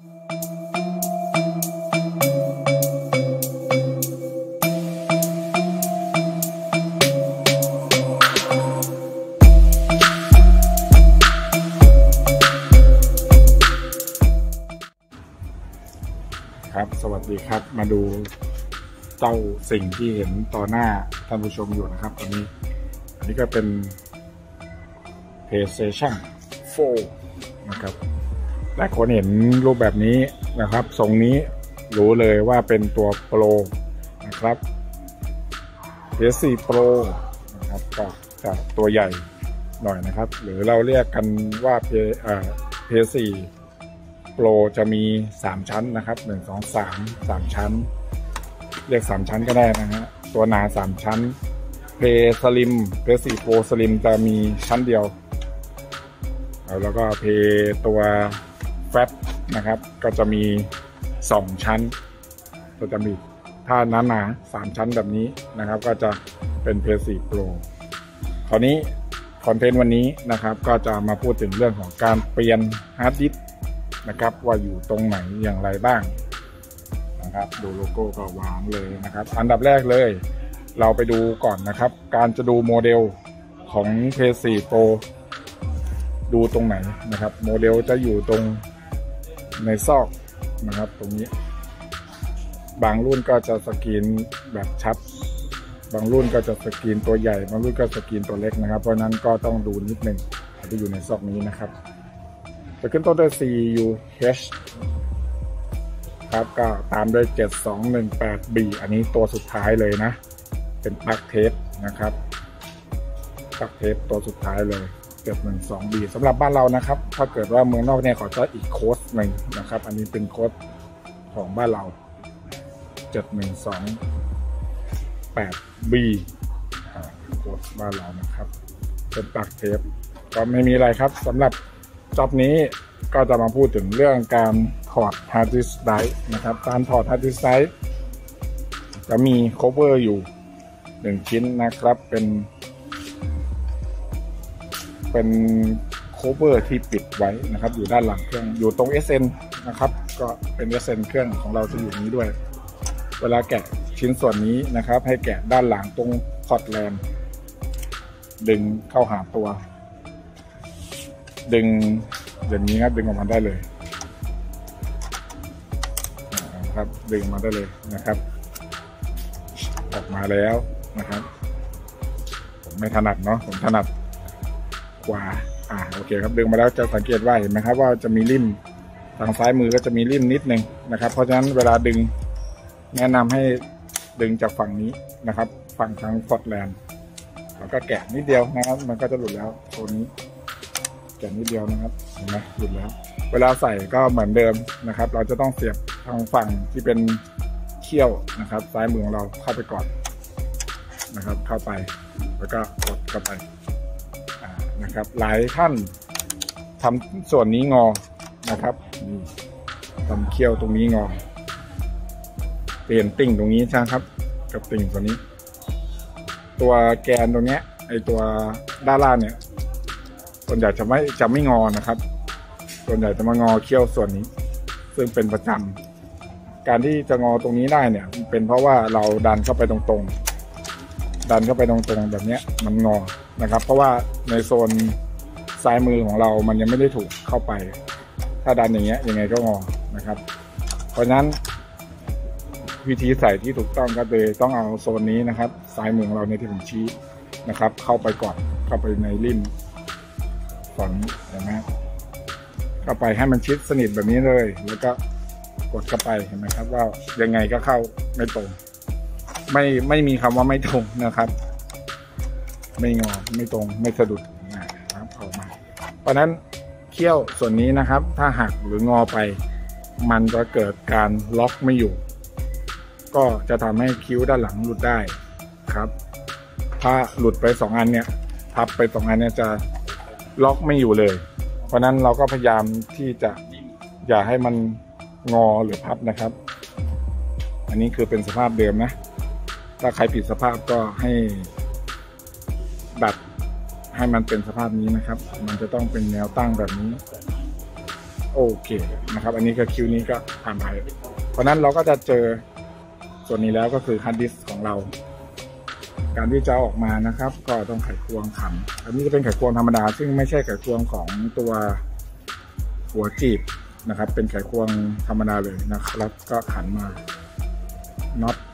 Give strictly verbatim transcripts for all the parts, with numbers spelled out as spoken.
ครับสวัสดีครับมาดูเจ้าสิ่งที่เห็นต่อหน้าท่านผู้ชมอยู่นะครับตอนนี้อันนี้ก็เป็น PlayStation โฟร์นะครับหลายคนเห็นรูปแบบนี้นะครับทรงนี้รู้เลยว่าเป็นตัวโปรนะครับ พี เอส โฟร์ Pro นะครับก็จะตัวใหญ่หน่อยนะครับหรือเราเรียกกันว่า พี เอส โฟร์ โปรจะมีสามชั้นนะครับหนึ่ง สอง สาม สามชั้นเรียกสามชั้นก็ได้นะฮะตัวหนาสามชั้น เพย์ Slim พี เอส โฟร์ Pro Slim จะมีชั้นเดียวแล้วก็เพย์ตัว Fat นะครับก็จะมีสองชั้นก็จะมีถ้าหนาหนาสามชั้นแบบนี้นะครับก็จะเป็น พี เอส โฟร์ Pro คราวนี้คอนเทนต์วันนี้นะครับก็จะมาพูดถึงเรื่องของการเปลี่ยนฮาร์ดดิสก์นะครับว่าอยู่ตรงไหนอย่างไรบ้างนะครับดูโลโก้ก็วางเลยนะครับอันดับแรกเลยเราไปดูก่อนนะครับการจะดูโมเดลของ พี เอส โฟร์ Pro ดูตรงไหนนะครับโมเดลจะอยู่ตรงในซอกนะครับตรงนี้บางรุ่นก็จะสกรีนแบบชัดบางรุ่นก็จะสกรีนตัวใหญ่บางรุ่นก็สกรีนตัวเล็กนะครับเพราะนั้นก็ต้องดูนิดหนึ่งที่อยู่ในซอกนี้นะครับจะขึ้นต้นด้วย ซี ยู เอช ครับก็ตามด้วยเจ็ดสองหนึ่งแปด บี อันนี้ตัวสุดท้ายเลยนะเป็นปลั๊กเทปนะครับปลั๊กเทปตัวสุดท้ายเลยเจ็ดหนึ่งสอง บี สำหรับบ้านเรานะครับถ้าเกิดว่าเมืองนอกเนี่ยเขาจะอีกโค้ดหนึ่งนะครับอันนี้เป็นโค้ดของบ้านเราเจ็ดหนึ่งสองแปด บี โค้ดบ้านเรานะครับเป็นปลั๊กเทปก็ไม่มีอะไรครับสำหรับจ็อบนี้ก็จะมาพูดถึงเรื่องการถอดฮาร์ดดิสก์ไดรฟ์นะครับการถอดฮาร์ดดิสก์ไดรฟ์จะมีโคเวอร์อยู่หนึ่งชิ้นนะครับเป็นเป็นโคเวอร์ที่ปิดไว้นะครับอยู่ด้านหลังเครื่องอยู่ตรง เอส เอ็น นะครับก็เป็น เอส เอ็น เครื่องของเราจะอยู่นี้ด้วยเวลาแกะชิ้นส่วนนี้นะครับให้แกะด้านหลังตรงพอร์ตแลนด์ดึงเข้าหาตัวดึงอย่างนี้ครับดึงออกมาได้เลยครับดึงมาได้เลยนะครับออกมาแล้วนะครับผมไม่ถนัดเนาะผมถนัดกว่าอ่าโอเคครับดึงมาแล้วจะสังเกตว่าเห็นไหมครับว่าจะมีริ่มทางซ้ายมือก็จะมีริ่มนิดนึงนะครับเพราะฉะนั้นเวลาดึงแนะนำให้ดึงจากฝั่งนี้นะครับฝั่งทางพอร์ตแลนด์แล้วก็แกะนิดเดียวนะครับมันก็จะหลุดแล้วตัวนี้แกะนิดเดียวนะครับเห็นไหมหลุดแล้วเวลาใส่ก็เหมือนเดิมนะครับเราจะต้องเสียบทางฝั่งที่เป็นเขี้ยวนะครับซ้ายมือของเราเข้าไปก่อนนะครับเข้าไปแล้วก็กดเข้าไปนะครับหลายท่านทำส่วนนี้งอนะครับนี่ทำเขี้ยวตรงนี้งอเปลี่ยนติ่งตรงนี้ใช่ครับกับติ่งตัวนี้ตัวแกนตรงนี้ไอตัวด้านล่างเนี่ยส่วนใหญ่จะไม่จะไม่งอนะครับส่วนใหญ่จะมางอเขี้ยวส่วนนี้ซึ่งเป็นประจำการที่จะงอตรงนี้ได้เนี่ยเป็นเพราะว่าเราดันเข้าไปตรงๆดันเข้าไปตรงๆแบบนี้มันงอนะครับเพราะว่าในโซนซ้ายมือของเรามันยังไม่ได้ถูกเข้าไปถ้าดันอย่างเงี้ยยังไงก็งอนะครับเพราะฉะนั้นวิธีใส่ที่ถูกต้องก็เลยต้องเอาโซนนี้นะครับซ้ายมือของเราในที่ผมชี้นะครับเข้าไปก่อนเข้าไปในริ่มฝั่งเห็นไหมเข้าไปให้มันชิดสนิทแบบนี้เลยแล้วก็กดเข้าไปเห็นไหมครับว่ายังไงก็เข้าไม่ตรงไม่ไม่มีคำว่าไม่ตรงนะครับไม่งอไม่ตรงไม่สะดุดนะครับออกมาเพราะนั้นเขี้ยวส่วนนี้นะครับถ้าหักหรืองอไปมันจะเกิดการล็อกไม่อยู่ก็จะทำให้คิ้วด้านหลังหลุดได้ครับถ้าหลุดไปสองอันเนี่ยพับไปสองอันเนี่ยจะล็อกไม่อยู่เลยเพราะนั้นเราก็พยายามที่จะอย่าให้มันงอหรือพับนะครับอันนี้คือเป็นสภาพเดิมนะถ้าใครผิดสภาพก็ให้ดัดให้มันเป็นสภาพนี้นะครับมันจะต้องเป็นแนวตั้งแบบนี้โอโอเคนะครับอันนี้ก็คิวนี้ก็ผ่านไปเพราะนั้นเราก็จะเจอส่วนนี้แล้วก็คือฮาร์ดดิสก์ของเราการที่จะออกมานะครับก็ต้องไขควงขันอันนี้จะเป็นไขควงธรรมดาซึ่งไม่ใช่ไขควงของตัวหัวจีบนะครับเป็นไขควงธรรมดาเลยนะครับก็ขันมาน็อต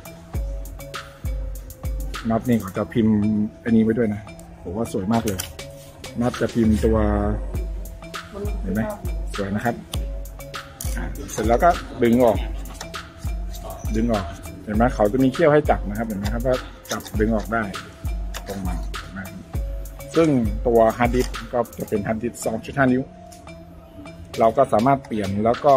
น็อตนี่เขาจะพิมพ์อันนี้ไว้ด้วยนะผมว่าสวยมากเลยน็อตจะพิมพ์ตัวเห็นไหมสวยนะครับเสร็จแล้วก็ดึงออกดึงออกเห็นไหมเขาจะมีเขี้ยวให้จับนะครับเห็นไหมครับว่าจับดึงออกได้ตรงมันนะซึ่งตัวฮาร์ดดิสก์ก็จะเป็นฮาร์ดดิสก์ สองจุดห้า นิ้วเราก็สามารถเปลี่ยนแล้วก็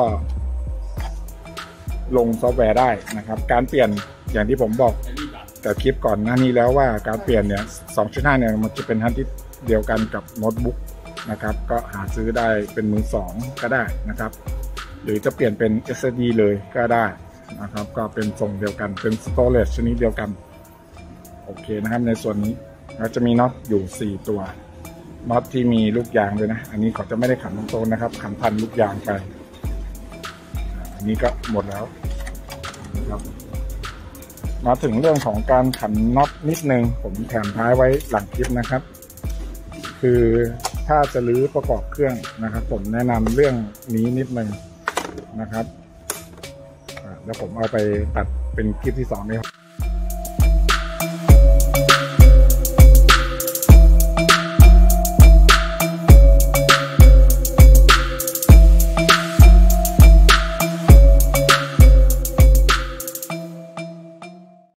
ลงซอฟต์แวร์ได้นะครับการเปลี่ยนอย่างที่ผมบอกแต่คลิปก่อนหน้านี้แล้วว่าการเปลี่ยนเนี่ย สองจุดห้า เนี่ยมันจะเป็นฮาร์ดดิสก์เดียวกันกับโน้ตบุ๊กนะครับก็หาซื้อได้เป็นมือสองก็ได้นะครับหรือจะเปลี่ยนเป็น เอส เอส ดี เลยก็ได้นะครับก็เป็นทรงเดียวกันเป็น storage ชนิดเดียวกันโอเคนะครับในส่วนนี้เราจะมีน็อตอยู่สี่ตัวน็อตที่มีลูกยางด้วยนะอันนี้เขาจะไม่ได้ขันตรงๆนะครับขันพันลูกยางไปอันนี้ก็หมดแล้วนะครับมาถึงเรื่องของการขันน็อตนิดนึงผมแถมท้ายไว้หลังคลิปนะครับคือถ้าจะรื้อประกอบเครื่องนะครับผมแนะนำเรื่องนี้นิดนึงนะครับแล้วผมเอาไปตัดเป็นคลิปที่สองนี้